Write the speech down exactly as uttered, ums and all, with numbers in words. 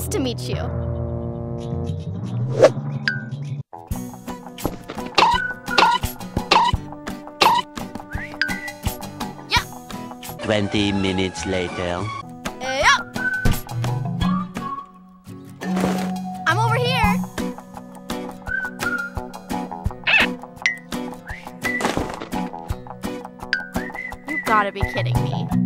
to meet you. Yeah. Twenty minutes later. Yeah. I'm over here. You gotta be kidding me.